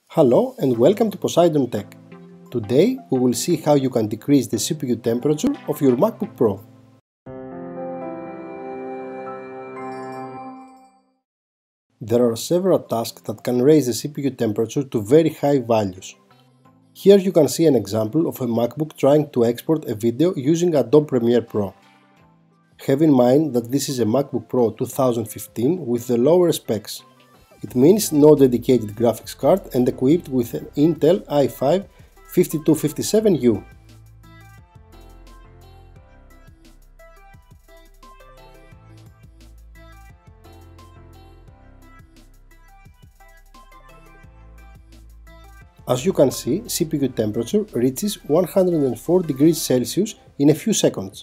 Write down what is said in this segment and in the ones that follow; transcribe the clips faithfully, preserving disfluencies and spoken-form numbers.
Hello and welcome to Poseidon Tech. Today we will see how you can decrease the C P U temperature of your MacBook Pro. There are several tasks that can raise the C P U temperature to very high values. Here you can see an example of a MacBook trying to export a video using Adobe Premiere Pro. Have in mind that this is a MacBook Pro two thousand fifteen with the lower specs. It means no dedicated graphics card and equipped with an Intel i five fifty-two fifty-seven U. As you can see, C P U temperature reaches one hundred four degrees Celsius in a few seconds.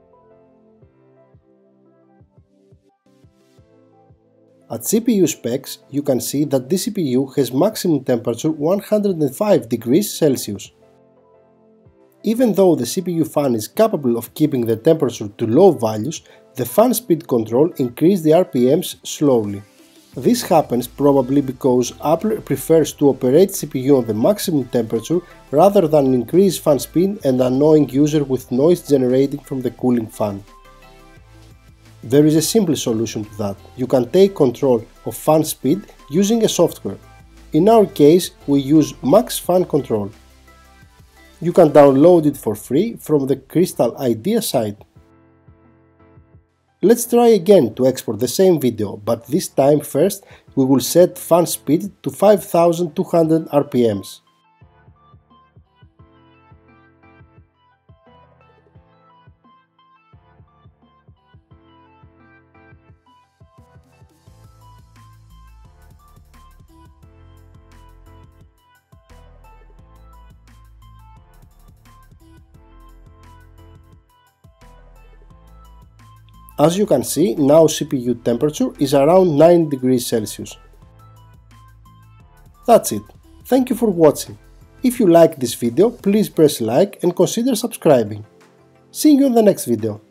At C P U specs, you can see that this C P U has maximum temperature one hundred five degrees Celsius. Even though the C P U fan is capable of keeping the temperature to low values, the fan speed control increases the R P Ms slowly. This happens probably because Apple prefers to operate C P U on the maximum temperature rather than increase fan speed and annoying user with noise generating from the cooling fan. There is a simple solution to that. You can take control of fan speed using a software. In our case, we use Max Fan Control. You can download it for free from the Crystal Idea site. Let's try again to export the same video, but this time first we will set fan speed to five thousand two hundred R P Ms. As you can see, now C P U temperature is around nine degrees Celsius. That's it. Thank you for watching. If you liked this video, please press like and consider subscribing. See you in the next video.